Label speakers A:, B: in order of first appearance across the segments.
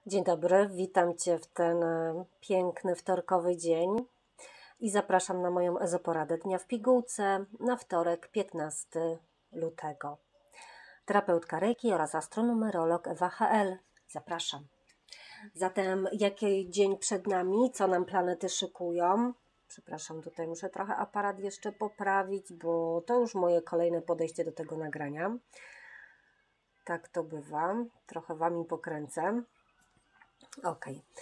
A: Dzień dobry, witam Cię w ten piękny wtorkowy dzień i zapraszam na moją ezoporadę dnia w pigułce na wtorek 15 lutego. Terapeutka Reiki oraz astronumerolog Ewa HL. Zapraszam. Zatem jaki dzień przed nami, co nam planety szykują? Przepraszam, tutaj muszę trochę aparat jeszcze poprawić, bo to już moje kolejne podejście do tego nagrania. Tak to bywa, trochę Wami pokręcę. Ok.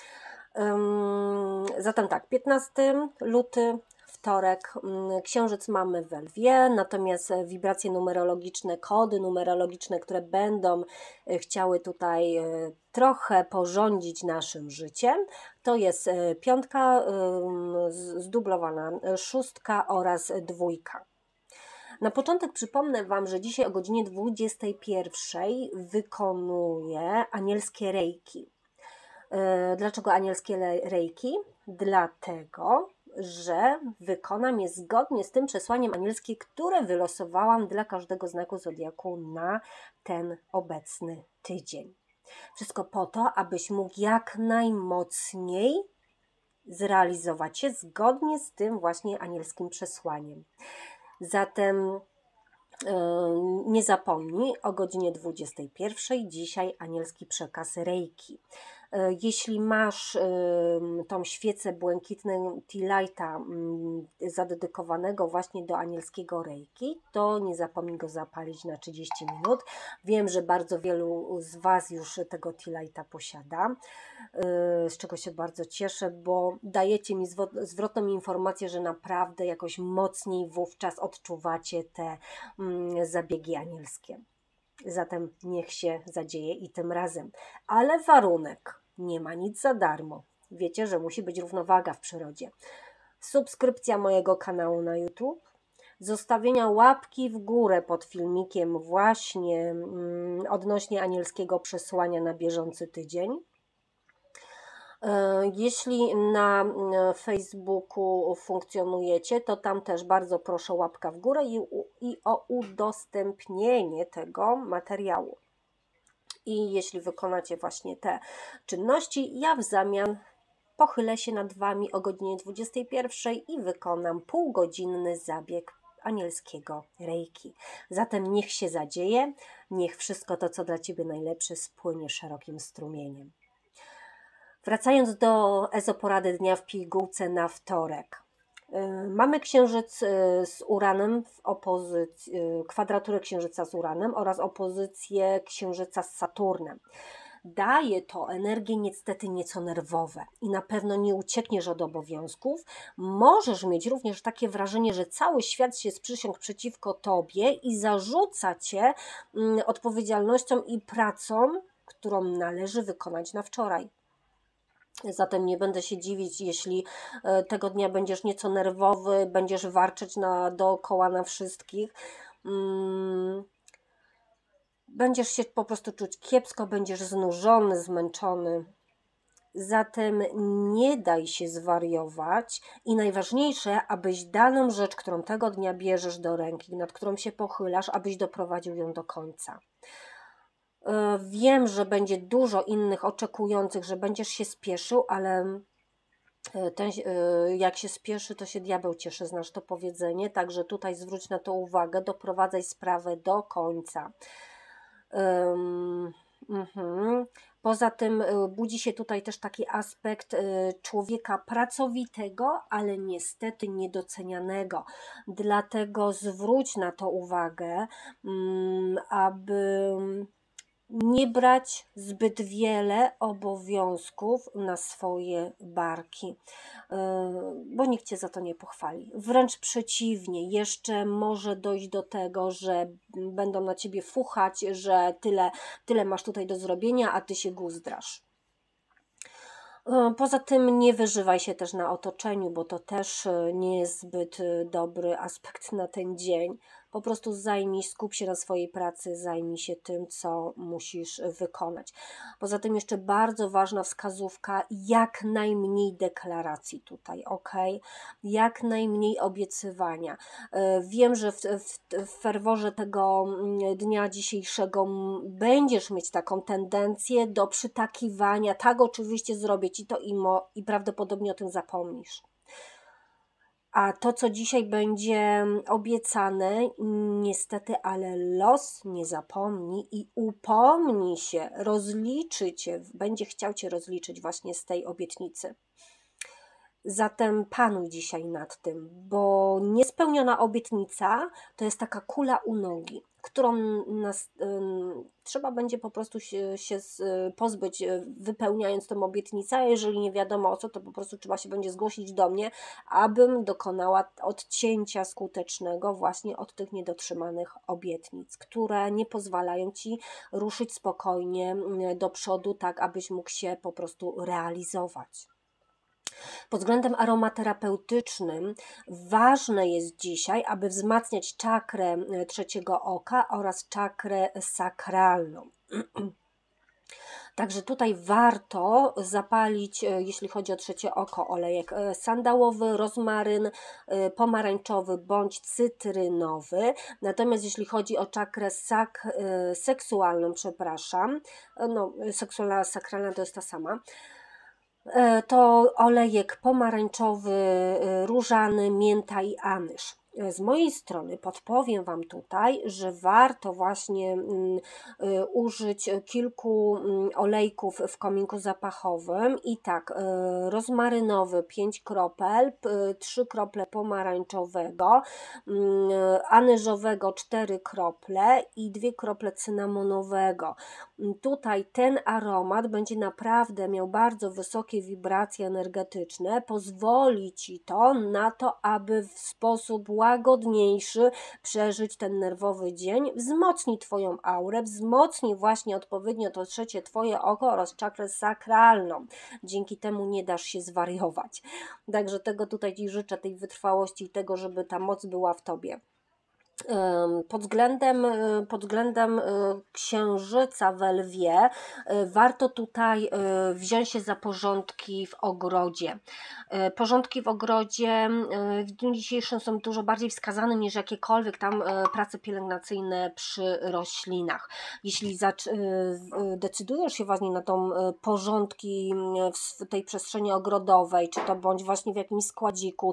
A: Zatem tak, 15 luty, wtorek, księżyc mamy we Lwie, natomiast wibracje numerologiczne, kody numerologiczne, które będą chciały tutaj trochę porządzić naszym życiem, to jest piątka zdublowana, szóstka oraz dwójka. Na początek przypomnę Wam, że dzisiaj o godzinie 21 wykonuję anielskie reiki. Dlaczego anielskie reiki? Dlatego, że wykonam je zgodnie z tym przesłaniem anielskim, które wylosowałam dla każdego znaku zodiaku na ten obecny tydzień. Wszystko po to, abyś mógł jak najmocniej zrealizować się zgodnie z tym właśnie anielskim przesłaniem. Zatem nie zapomnij, o godzinie 21 dzisiaj anielski przekaz Reiki. Jeśli masz tą świecę błękitną Tea Lighta zadedykowanego właśnie do anielskiego Reiki, to nie zapomnij go zapalić na 30 minut. Wiem, że bardzo wielu z Was już tego Tea Lighta posiada, z czego się bardzo cieszę, bo dajecie mi zwrotną informację, że naprawdę jakoś mocniej wówczas odczuwacie te zabiegi anielskie. Zatem niech się zadzieje i tym razem. Ale warunek, nie ma nic za darmo. Wiecie, że musi być równowaga w przyrodzie. Subskrypcja mojego kanału na YouTube, zostawienia łapki w górę pod filmikiem właśnie odnośnie anielskiego przesłania na bieżący tydzień. Jeśli na Facebooku funkcjonujecie, to tam też bardzo proszę łapka w górę i o udostępnienie tego materiału. I jeśli wykonacie właśnie te czynności, ja w zamian pochylę się nad Wami o godzinie 21 i wykonam półgodzinny zabieg anielskiego Reiki. Zatem niech się zadzieje, niech wszystko to, co dla Ciebie najlepsze, spłynie szerokim strumieniem. Wracając do ezoporady dnia w pigułce na wtorek. Mamy księżyc z Uranem w opozycji, kwadraturę księżyca z Uranem oraz opozycję księżyca z Saturnem. Daje to energie niestety nieco nerwowe i na pewno nie uciekniesz od obowiązków. Możesz mieć również takie wrażenie, że cały świat się sprzysiągł przeciwko Tobie i zarzuca Cię odpowiedzialnością i pracą, którą należy wykonać na wczoraj. Zatem nie będę się dziwić, jeśli tego dnia będziesz nieco nerwowy, będziesz warczeć dookoła na wszystkich. Będziesz się po prostu czuć kiepsko, będziesz znużony, zmęczony. Zatem nie daj się zwariować i najważniejsze, abyś daną rzecz, którą tego dnia bierzesz do ręki, nad którą się pochylasz, abyś doprowadził ją do końca. Wiem, że będzie dużo innych oczekujących, że będziesz się spieszył, ale jak się spieszy, to się diabeł cieszy, znasz to powiedzenie, także tutaj zwróć na to uwagę, doprowadzaj sprawę do końca. Poza tym budzi się tutaj też taki aspekt człowieka pracowitego, ale niestety niedocenianego. Dlatego zwróć na to uwagę, aby nie brać zbyt wiele obowiązków na swoje barki, bo nikt Cię za to nie pochwali. Wręcz przeciwnie, jeszcze może dojść do tego, że będą na Ciebie fuchać, że tyle masz tutaj do zrobienia, a Ty się guzdrasz. Poza tym nie wyżywaj się też na otoczeniu, bo to też nie jest zbyt dobry aspekt na ten dzień. po prostu skup się na swojej pracy, zajmij się tym, co musisz wykonać. Poza tym jeszcze bardzo ważna wskazówka, jak najmniej deklaracji tutaj, ok? Jak najmniej obiecywania. Wiem, że w ferworze tego dnia dzisiejszego będziesz mieć taką tendencję do przytakiwania, tak oczywiście zrobię Ci to i prawdopodobnie o tym zapomnisz. A to, co dzisiaj będzie obiecane, niestety, ale los nie zapomni i upomni się, rozliczy Cię, będzie chciał Cię rozliczyć właśnie z tej obietnicy. Zatem panuj dzisiaj nad tym, bo niespełniona obietnica to jest taka kula u nogi, którą trzeba będzie po prostu się pozbyć, wypełniając tą obietnicę, a jeżeli nie wiadomo o co, to po prostu trzeba się będzie zgłosić do mnie, abym dokonała odcięcia skutecznego właśnie od tych niedotrzymanych obietnic, które nie pozwalają Ci ruszyć spokojnie do przodu, tak abyś mógł się po prostu realizować. Pod względem aromaterapeutycznym ważne jest dzisiaj, aby wzmacniać czakrę trzeciego oka oraz czakrę sakralną. Także tutaj warto zapalić, jeśli chodzi o trzecie oko, olejek sandałowy, rozmaryn, pomarańczowy bądź cytrynowy. Natomiast jeśli chodzi o czakrę seksualną, seksualna, sakralna to jest ta sama, to olejek pomarańczowy, różany, mięta i anyż. Z mojej strony podpowiem Wam tutaj, że warto właśnie użyć kilku olejków w kominku zapachowym i tak, rozmarynowy 5 kropel, 3 krople pomarańczowego, anyżowego 4 krople i 2 krople cynamonowego. Tutaj ten aromat będzie naprawdę miał bardzo wysokie wibracje energetyczne, pozwoli Ci to na to, aby w sposób łagodniejszy przeżyć ten nerwowy dzień, wzmocni Twoją aurę, wzmocni właśnie odpowiednio to trzecie Twoje oko oraz czakrę sakralną. Dzięki temu nie dasz się zwariować. Także tego tutaj Ci życzę, tej wytrwałości i tego, żeby ta moc była w Tobie. Pod względem księżyca we lwie warto tutaj wziąć się za porządki w ogrodzie. Porządki w ogrodzie w dniu dzisiejszym są dużo bardziej wskazane niż jakiekolwiek tam prace pielęgnacyjne przy roślinach. Jeśli decydujesz się właśnie na tą porządki w tej przestrzeni ogrodowej, czy to bądź właśnie w jakimś składziku,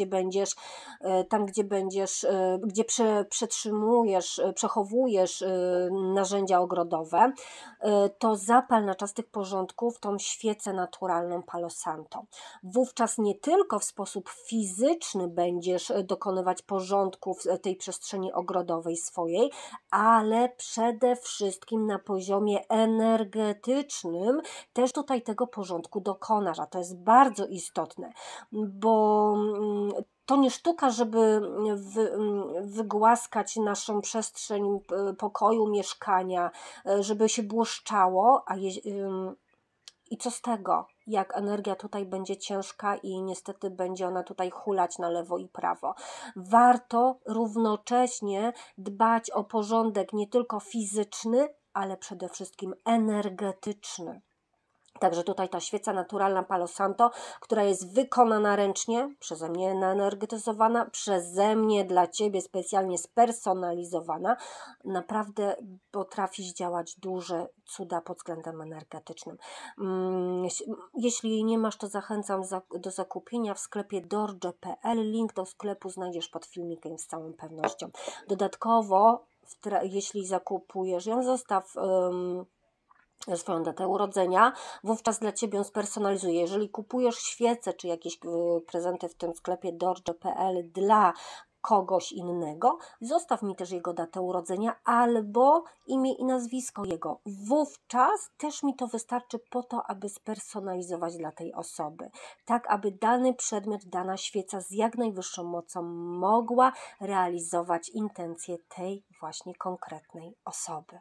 A: gdzie przechowujesz narzędzia ogrodowe, to zapal na czas tych porządków tą świecę naturalną Palo Santo. Wówczas nie tylko w sposób fizyczny będziesz dokonywać porządków tej przestrzeni ogrodowej swojej, ale przede wszystkim na poziomie energetycznym też tutaj tego porządku dokonasz, a to jest bardzo istotne, bo to nie sztuka, żeby wygłaskać naszą przestrzeń pokoju, mieszkania, żeby się błyszczało, i co z tego, jak energia tutaj będzie ciężka i niestety będzie ona tutaj hulać na lewo i prawo. Warto równocześnie dbać o porządek nie tylko fizyczny, ale przede wszystkim energetyczny. Także tutaj ta świeca naturalna Palo Santo, która jest wykonana ręcznie, przeze mnie naenergetyzowana, przeze mnie dla Ciebie specjalnie spersonalizowana, naprawdę potrafi zdziałać duże cuda pod względem energetycznym. Jeśli nie masz, to zachęcam do zakupienia w sklepie dorje.pl. Link do sklepu znajdziesz pod filmikiem z całą pewnością. Dodatkowo, jeśli zakupujesz ją, zostaw swoją datę urodzenia, wówczas dla Ciebie ją spersonalizuję. Jeżeli kupujesz świece czy jakieś prezenty w tym sklepie dorje.pl dla kogoś innego, zostaw mi też jego datę urodzenia albo imię i nazwisko jego. Wówczas też mi to wystarczy po to, aby spersonalizować dla tej osoby. Tak, aby dany przedmiot, dana świeca z jak najwyższą mocą mogła realizować intencje tej właśnie konkretnej osoby.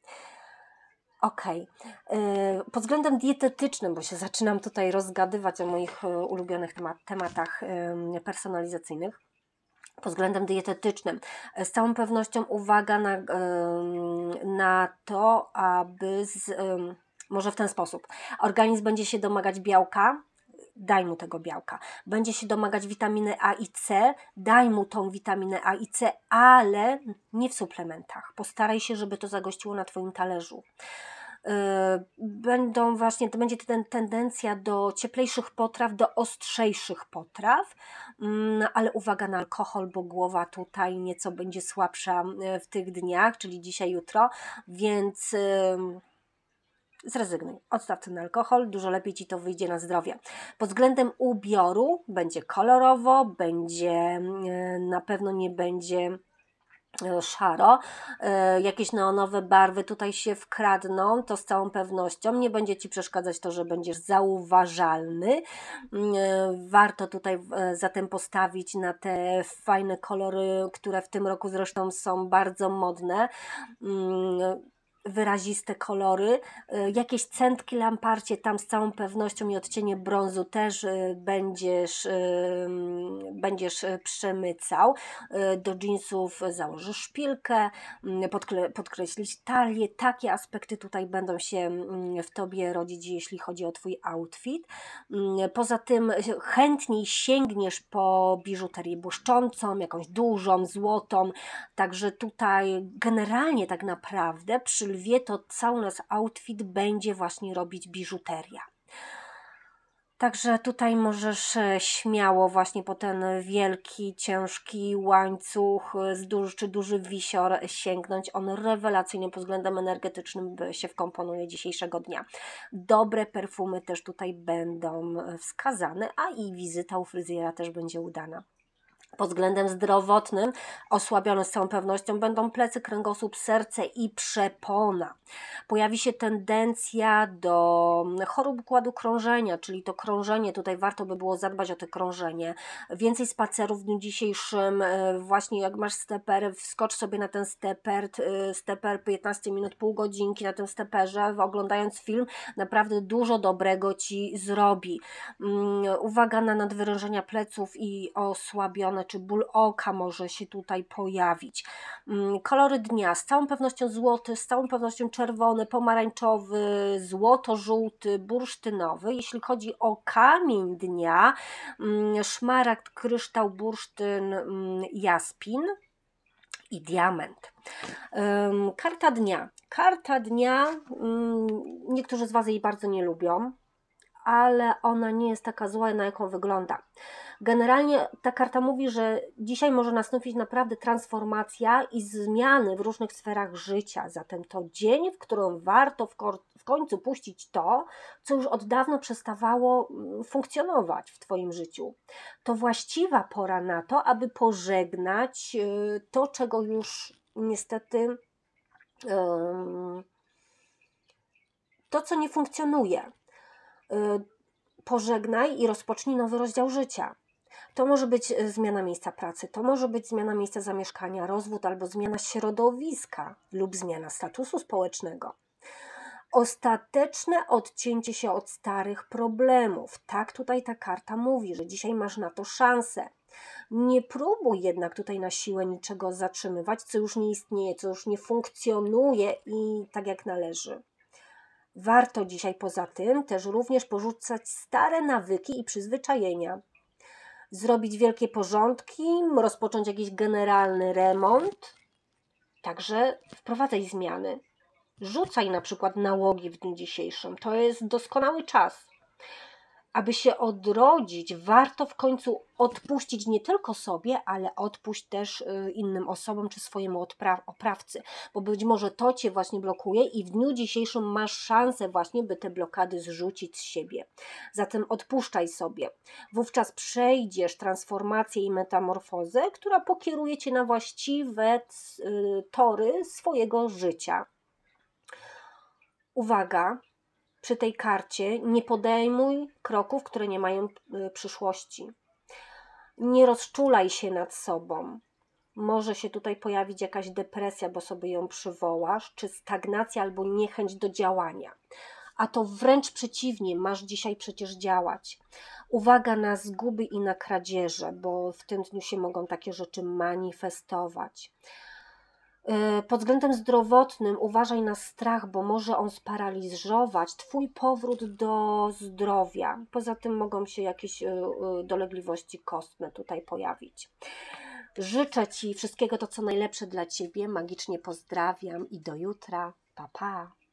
A: Pod względem dietetycznym, bo się zaczynam tutaj rozgadywać o moich ulubionych tematach personalizacyjnych, pod względem dietetycznym. Z całą pewnością uwaga na to, aby może w ten sposób. Organizm będzie się domagać białka, daj mu tego białka. Będzie się domagać witaminy A i C, daj mu tą witaminę A i C, ale nie w suplementach. Postaraj się, żeby to zagościło na Twoim talerzu. To będzie tendencja do cieplejszych potraw, do ostrzejszych potraw, ale uwaga na alkohol, bo głowa tutaj nieco będzie słabsza w tych dniach, czyli dzisiaj, jutro, więc zrezygnuj, odstaw ten alkohol, dużo lepiej Ci to wyjdzie na zdrowie. Pod względem ubioru będzie kolorowo, na pewno nie będzie szaro, jakieś neonowe barwy tutaj się wkradną, to z całą pewnością nie będzie Ci przeszkadzać to, że będziesz zauważalny. Warto tutaj zatem postawić na te fajne kolory, które w tym roku zresztą są bardzo modne, wyraziste kolory, jakieś centki lamparcie tam z całą pewnością i odcienie brązu też będziesz przemycał. Do dżinsów założysz szpilkę, podkreślić talię. Takie aspekty tutaj będą się w Tobie rodzić, jeśli chodzi o Twój outfit. Poza tym chętniej sięgniesz po biżuterię błyszczącą, jakąś dużą, złotą, także tutaj generalnie tak naprawdę przy lwie to cały nasz outfit będzie właśnie robić biżuteria. Także tutaj możesz śmiało właśnie po ten wielki, ciężki łańcuch czy duży wisior sięgnąć. On rewelacyjnie pod względem energetycznym się wkomponuje dzisiejszego dnia. Dobre perfumy też tutaj będą wskazane, a i wizyta u fryzjera też będzie udana. Pod względem zdrowotnym osłabione z całą pewnością będą plecy, kręgosłup, serce i przepona. Pojawi się tendencja do chorób układu krążenia, czyli to krążenie, tutaj warto by było zadbać o to krążenie. Więcej spacerów w dniu dzisiejszym, właśnie jak masz steper, wskocz sobie na ten steper 15 minut, pół godzinki na tym steperze, oglądając film, naprawdę dużo dobrego Ci zrobi. Uwaga na nadwyrężenia pleców i osłabione, czy ból oka może się tutaj pojawić. Kolory dnia, z całą pewnością złoty, z całą pewnością czerwony, pomarańczowy, złoto-żółty, bursztynowy. Jeśli chodzi o kamień dnia, szmaragd, kryształ, bursztyn, jaspin i diament. Karta dnia, niektórzy z Was jej bardzo nie lubią, ale ona nie jest taka zła, na jaką wygląda. Generalnie ta karta mówi, że dzisiaj może nastąpić naprawdę transformacja i zmiany w różnych sferach życia. Zatem to dzień, w którym warto w końcu puścić to, co już od dawna przestawało funkcjonować w Twoim życiu. To właściwa pora na to, aby pożegnać to, czego już niestety, to, co nie funkcjonuje. Pożegnaj i rozpocznij nowy rozdział życia. To może być zmiana miejsca pracy, to może być zmiana miejsca zamieszkania, rozwód albo zmiana środowiska lub zmiana statusu społecznego. Ostateczne odcięcie się od starych problemów. Tak tutaj ta karta mówi, że dzisiaj masz na to szansę. Nie próbuj jednak tutaj na siłę niczego zatrzymywać, co już nie istnieje, co już nie funkcjonuje i tak jak należy. Warto dzisiaj poza tym też również porzucać stare nawyki i przyzwyczajenia. Zrobić wielkie porządki, rozpocząć jakiś generalny remont. Także wprowadzaj zmiany. Rzucaj na przykład nałogi w dniu dzisiejszym. To jest doskonały czas. Aby się odrodzić, warto w końcu odpuścić nie tylko sobie, ale odpuść też innym osobom czy swojemu oprawcy, bo być może to Cię właśnie blokuje i w dniu dzisiejszym masz szansę właśnie, by te blokady zrzucić z siebie. Zatem odpuszczaj sobie. Wówczas przejdziesz transformację i metamorfozę, która pokieruje Cię na właściwe tory swojego życia. Uwaga! Przy tej karcie nie podejmuj kroków, które nie mają przyszłości. Nie rozczulaj się nad sobą. Może się tutaj pojawić jakaś depresja, bo sobie ją przywołasz, czy stagnacja albo niechęć do działania. a to wręcz przeciwnie, masz dzisiaj przecież działać. Uwaga na zguby i na kradzieże, bo w tym dniu się mogą takie rzeczy manifestować. Pod względem zdrowotnym uważaj na strach, bo może on sparaliżować Twój powrót do zdrowia. Poza tym mogą się jakieś dolegliwości kostne tutaj pojawić. Życzę Ci wszystkiego to, co najlepsze dla Ciebie. Magicznie pozdrawiam i do jutra. Pa, pa.